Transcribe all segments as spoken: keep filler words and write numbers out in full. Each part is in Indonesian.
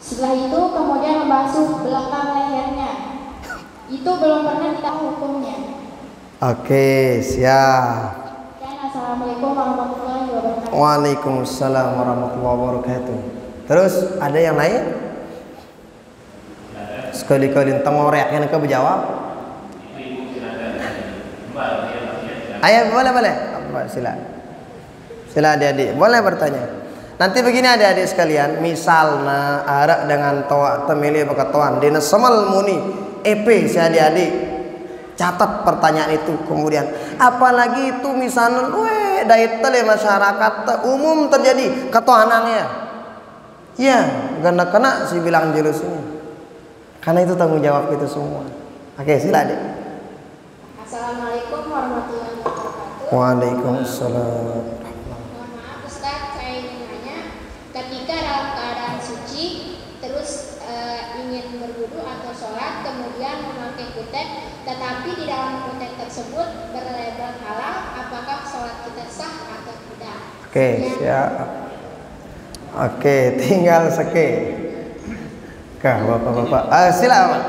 Setelah itu kemudian membasuh belakang lehernya. Itu belum pernah kita hukumnya. Oke, siap. Dan assalamualaikum warahmatullahi wabarakatuh. Waalaikumsalam warahmatullahi wabarakatuh. Terus ada yang lain? Sekali-kali tengorek yang kau berjawab. Ayah boleh boleh. Sila, sila adik-adik boleh bertanya. Nanti begini adik-adik sekalian, misalnya arak dengan toa temili bekatuan dina semal muni E P si adik-adik catat pertanyaan itu, kemudian apalagi itu misalnya weh dari tele masyarakat umum terjadi ketuanangnya ya ganda kena si bilang jurus ini, karena itu tanggung jawab kita semua. Oke, sila adik. Assalamualaikum warahmatullahi wabarakatuh. Waalaikumsalam. Mohon maaf Ustaz, saya ingin nanya, ketika dalam keadaan suci terus e, ingin berwudu atau sholat kemudian memakai kutek, tetapi di dalam kutek tersebut berlabel halal, apakah sholat kita sah atau tidak? Oke, siap. Oke, tinggal seke. Kah, bapak-bapak. Ah, sila Pak.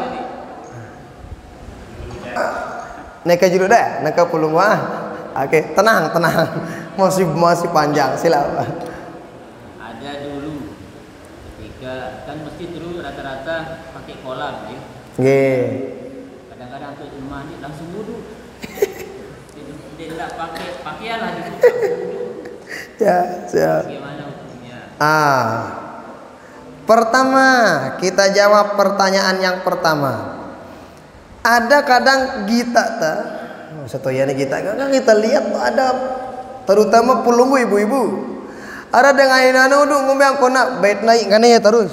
Neka juru dah, neka pulung wah. Oke, tenang, tenang. Masih masih panjang, sila Pak. Ada dulu ketika kan mesti terus rata-rata pakai kolam ya. Nggih. Kadang-kadang tuh rumah ini langsung wudu. Dia tidak pakai pakaian lah di situ. Ya, siap. Bagaimana hukumnya? Ah. Pertama, kita jawab pertanyaan yang pertama. Ada kadang kita ta, setoyane kita kadang kita lihat ada terutama pulunggu ibu-ibu. Ada dengan inana udah ngombe angkona bait naik kan ya terus.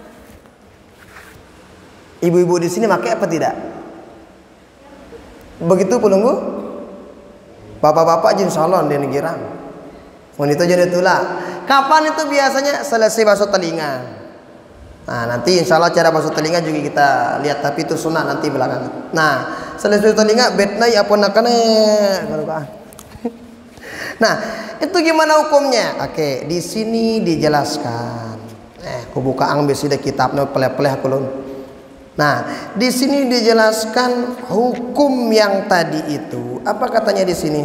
Ibu-ibu di sini pakai apa tidak? Begitu pulunggu? Bapak-bapak jin salon di negara. Wanita jadi tulah. Kapan itu biasanya selesai basuh telinga? Nah, nanti insya Allah cara basuh telinga juga kita lihat, tapi itu sunnah nanti belakangan. Nah, selesai telinga bednai apa nakane. Nah, itu gimana hukumnya? Oke, di sini dijelaskan. Eh, aku buka ang besi de kitabnya peleh-peleh kulun. Nah, di sini dijelaskan hukum yang tadi itu. Apa katanya di sini?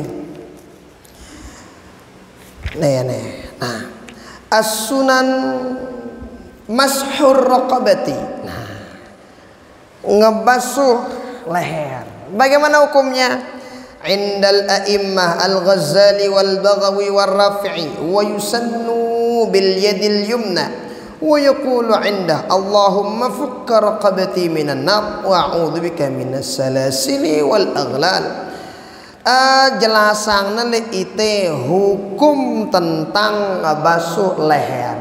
Nih, nih. Nah, as-sunan mashur raqabati. Nah, ngebasuh leher. Bagaimana hukumnya? Indal a'immah al-Ghazali wal Baghawi wal Rafi'i wa yusannu bil yadil yumna wa yaqulu indah Allahumma fukka raqabati minan nar wa a'udzu bika minas salasili wal aghlal. Uh, jelasan nale ite hukum tentang basuh leher.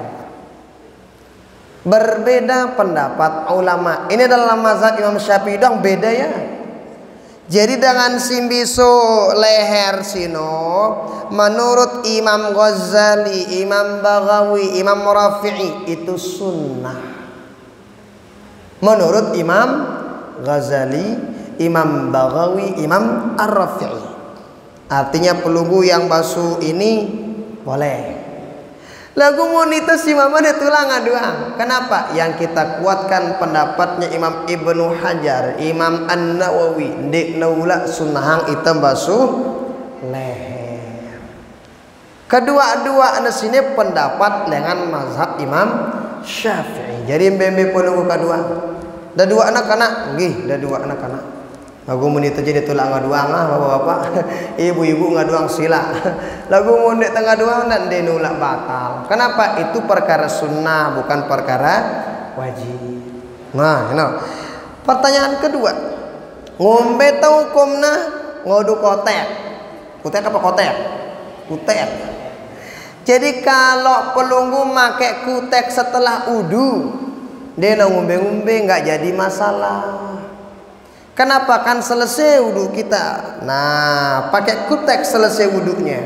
Berbeda pendapat ulama. Ini dalam mazhab Imam Syafi'i dong beda ya. Jadi dengan simbiso leher sino menurut Imam Ghazali, Imam Baghawi, Imam Rafi'i itu sunnah. Menurut Imam Ghazali, Imam Baghawi, Imam Ar-Rafi'i. Artinya pelunggu yang basuh ini boleh. Lagu monita si mama dia tulang aduang. Kenapa? Yang kita kuatkan pendapatnya Imam Ibnu Hajar, Imam An-Nawawi, dek naula sunnahang itam basuh leher. Kedua-dua anda sini pendapat dengan mazhab Imam Syafi'i. Jadi mbembe pelunggu kedua. Dah dua anak anak, gih, dah dua anak anak. Lagu monita jadi tulang aduang ah bapak-bapak, ibu-ibu ngaduang sila. Lagu mondek tengah duang dan denulak batal. Kenapa? Itu perkara sunnah bukan perkara wajib. Nah, you know. Pertanyaan kedua, ngombe tau hukumna ngodu kotek. Kotek apa kotek? Kutek. Jadi kalau pelunggu make kutek setelah udu, dia ngombe-ngombe nggak jadi masalah. Kenapa? Kan selesai wudhu kita. Nah, pakai kutek selesai wudhunya.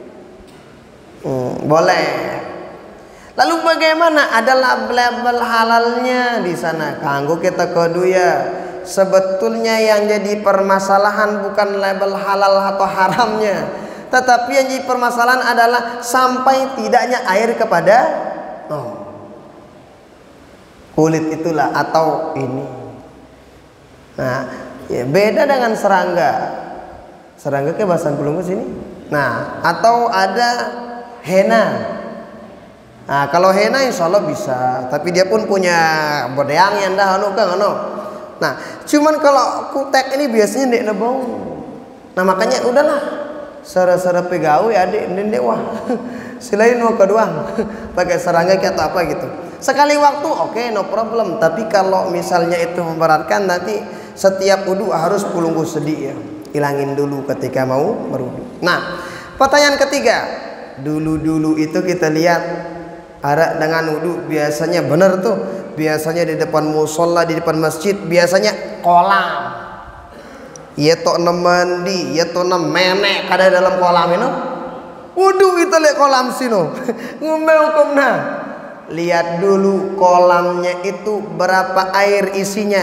Hmm, boleh. Lalu bagaimana? Ada label halalnya di sana. Kanggo kita kodu ya. Sebetulnya yang jadi permasalahan bukan label halal atau haramnya, tetapi yang jadi permasalahan adalah sampai tidaknya air kepada oh. kulit itulah atau ini. Nah, ya beda dengan serangga. Serangga ke bahasa Pelunggu sini. Nah, atau ada henna. Nah, kalau henna insya Allah bisa, tapi dia pun punya bodeang yang dah anu kan anu. Nah, cuman kalau kutek ini biasanya ndek nebau. Nah, makanya udahlah. Sara-sara pegawai adik ndek wah. Selain mau kedua pakai serangga atau apa gitu. Sekali waktu oke okay, no problem. Tapi kalau misalnya itu memberatkan nanti setiap wudu harus pulunggu sedih ya. Hilangin dulu ketika mau berwudu. Nah, pertanyaan ketiga. Dulu-dulu itu kita lihat ada dengan wudu biasanya benar tuh. Biasanya di depan musola, di depan masjid biasanya kolam. Ya to mandi, ya to menek kada dalam kolam itu. Wudu itu lihat kolam sino. Ngomel hukumna. Lihat dulu kolamnya itu berapa air isinya.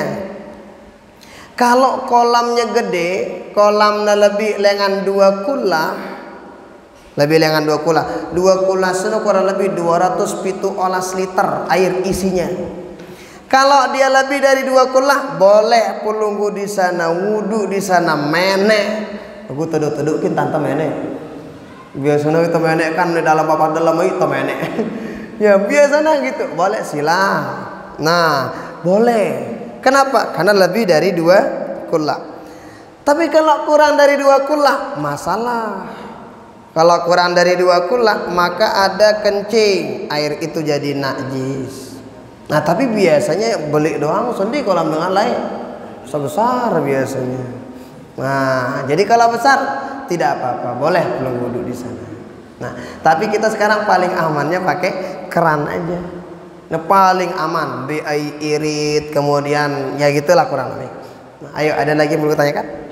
Kalau kolamnya gede, kolamnya lebih lengan dua kula, lebih lengan dua kula. Dua kula sino kurang lebih dua ratus pitu olas liter air isinya. Kalau dia lebih dari dua kula, boleh pulunggu di sana, wudu di sana, menek. Aku teduk-tedukin tante menek. Biasanya kita menek kan di dalam apa dalam itu menek. Ya biasanya gitu, boleh sila. Nah, boleh. Kenapa? Karena lebih dari dua kula. Tapi kalau kurang dari dua kula, masalah. Kalau kurang dari dua kula, maka ada kencing, air itu jadi najis. Nah, tapi biasanya beli doang sendi kolam dengan lain. Sebesar biasanya. Nah, jadi kalau besar tidak apa-apa, boleh belum wudhu di sana. Nah, tapi kita sekarang paling amannya pakai keran aja. Nah, paling aman, bi irit, kemudian ya gitulah kurang lebih. Nah, ayo ada lagi yang mau ditanyakan?